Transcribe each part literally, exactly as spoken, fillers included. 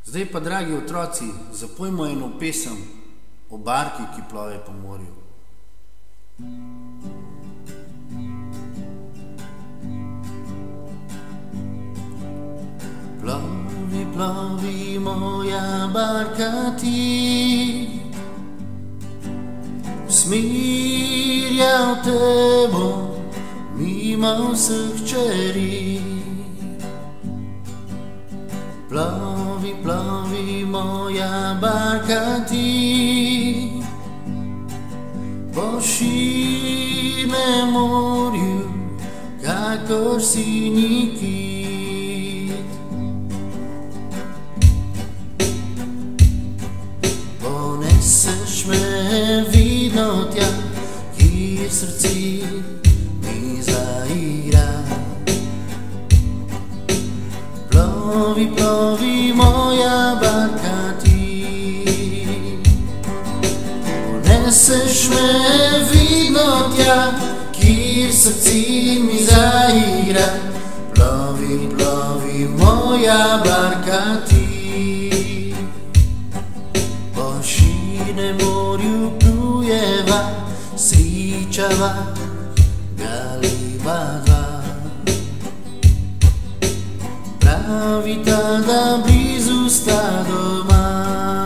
Zdaj pa, dragi otroci, zapojmo eno pesem o barki, ki plove po morju. Plovi, plovi, moja barka ti, usmerjal te bom mimo vseh čeri. Plovi, plovi, moja barka ti, po širnem morju, kakor sinji kit. Poneseš me vidno tja, kjer srce mi zaigra. Plovi, plovi, moja barka ti, poneseš me vidno tja, kjer srce mi zaigra. Plovi, plovi, moja barka ti, po širnem morju plujeva, sričava, galiba dva. Pravita, da blizu sta doma,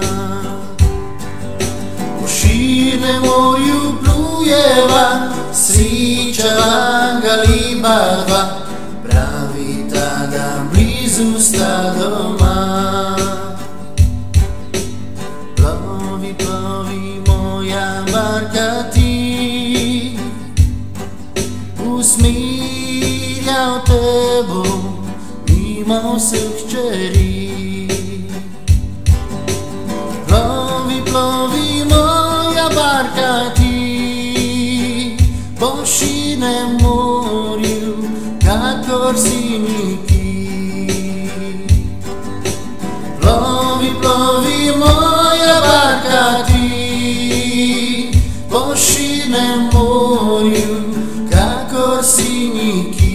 po širnem morju plujeva, sričava, galiba dva. Pravita, da blizu sta doma. Plovi, plovi, moja barka ti, usmerjal te bom mimo vseh čeri. Plovi, plovi, moja barka ti, po širnem morju, kakor sinji kit. Plovi, plovi, moja barka ti, po širnem morju, kakor sinji kit.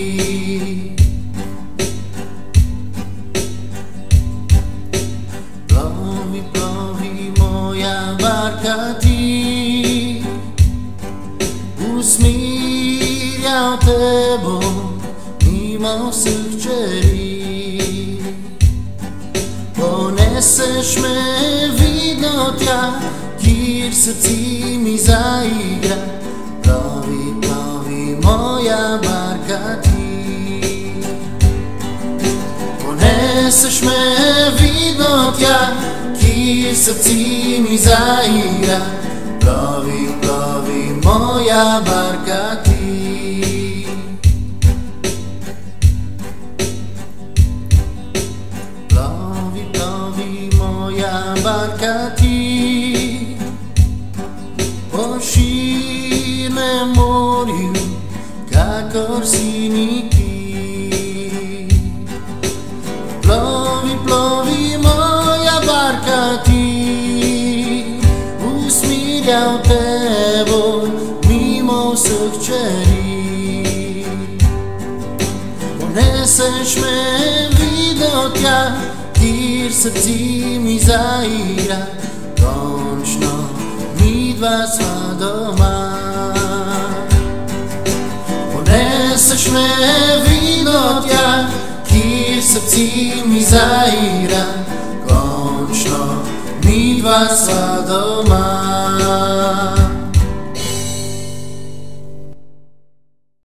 Plovi, plovi, moja barka ti, usmerjal te bom mimo vseh čeri. Poneseš me vidno tja, kjer srce mi zaigra. Plovi, plovi, moja barka ti, poneseš me vidno tja, kjer srce mi zaigra. Plovi, plovi, moja barka ti. Plovi, plovi, moja barka ti, po širnem morju, kakor sinji kit. Plovi, plovi, moja barka ti, usmerjal te bom mimo vseh čeri. Poneseš me vidno tja, kjer srce mi zaigra. Končno midva sva doma. Poneseš me vidno tja, kjer srce mi zaigra. Končno midva sva doma.